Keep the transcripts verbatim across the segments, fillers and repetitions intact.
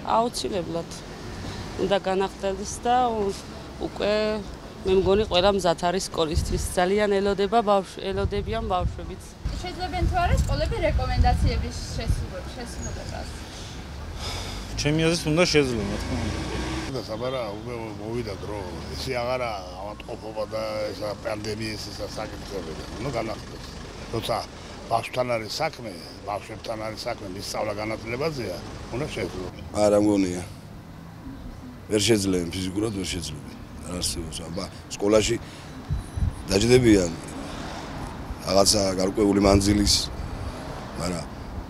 აუცილებლად უნდა განახდეს და უკვე მე მგონი ყველა მზად არის სკოლისთვის ძალიან ელოდება ბავშვი ელოდებიან ბავშვებიც შეძლებენ თუ არა სკოლები რეკომენდაციების შესრულებას ჩემი აზრით უნდა შეძლონ რა თქმა უნდა საბარა უკვე მოვიდა დრო ესე აღარა ავადმყოფობა და ესა პანდემიის ესა საკითხები უნდა განახდეს როცა ბავშვთან არის საქმე ბავშვებთან არის საქმე მის სწავლა განათლებაზეა უნდა შეძლონ არა მგონია ვერ შეძლებენ ფიზიკურად ვერ შეძლებენ არასდროს აბა სკოლაში დაჯდებიან რაღაცა გარკვეული მანძილის მაგრამ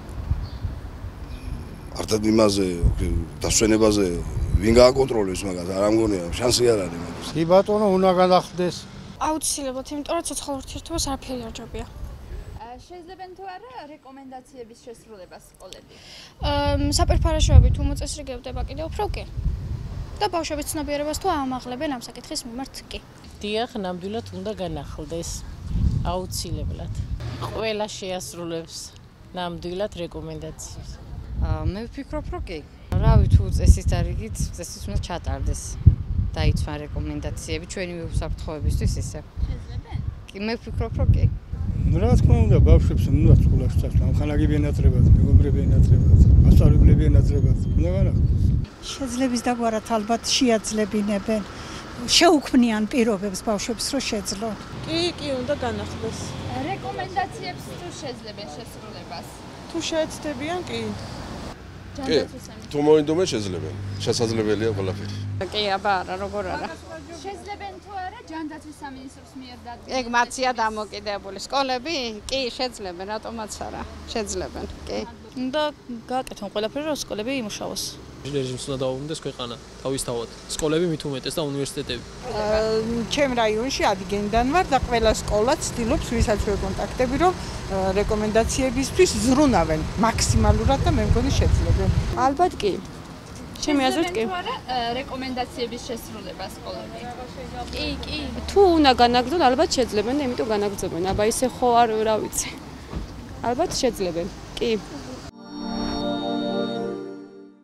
არტად იმაზე დასვენებაზე ვინ გააკონტროლებს მაგას არ ამგონია შანსი არ არის მაგას კი ბატონო უნდა განახდეს აუცილებლად იმიტომ რომ ცოცხალ ურთიერთობას არაფერი არ ჯობია შეძლებენ თუ არა რეკომენდაციების შესრულებას სკოლები საპირფარეშოებით უმოწესრიგებდება კიდევ უფრო კი და ბავშვების ცნობიერებას თუ აამაღლებენ ამ საკითხის მიმართ კი. დიახ, ნამდვილად უნდა განახლდეს. აუცილებლად. ყველა შეასრულებს ნამდვილად რეკომენდაციებს. მე ვფიქრობ, რომ კი. რავი, თუ წესის დარიგით, წესის უნდა ჩატარდეს. დაიცვან რეკომენდაციები ჩვენი უსაფრთხოებისთვის ისე. შეძლებენ? კი, მე ვფიქრობ, რომ კი. რა თქმა უნდა, ბავშვებს უნდა სკოლაში წასვლა, ხანაგები ენატრებათ, მეგობრები ენატრებათ, მასწავლებლები ენატრებათ. უნდა განახდეს. შეძლების დაგვარად ალბათ შეაძლებინებენ შეუქმნიან პირობებს ბავშვებს რომ შეძლონ. კი, კი, უნდა განახდეს. რეკომენდაციებს თუ შეძლებენ შესრულებას. თუ შეეცდებიან, კი. კი, თუ მოინდომენ შეძლებენ. შესაძლებელია ყველაფერი. კი, აბა არა, როგორ არა. შეძლებენ თუ არა ჯანდაცვის სამინისტროს მიერ დადგმული. ეგ მათია დამოკიდებული. სკოლები კი შეძლებენ, რატომაც არა. შეძლებენ, კი. უნდა გააკეთონ ყველაფერი რომ სკოლები იმუშაოს. რეჟიმს უნდა დაუბრუნდეს ქვეყანა თავისთავად. სკოლები მით უმეტეს და უნივერსიტეტები. ჩემ რაიონში ადგენიდან ვარ და ყველა სკოლა ცდილობს ვისაც ვეკონტაქტები რომ რეკომენდაციებისთვის ზრუნავენ მაქსიმალურად და მე მგონი შეძლებენ. ალბათ კი. ჩემი აზრით კი. რეკომენდაციების შესრულება სკოლები. კი, კი. თუ უნდა განაგრძონ, ალბათ შეძლებენ და იმიტომ განაგრძობენ. აბა ისე ხო არ რა ვიცი. ალბათ შეძლებენ. კი.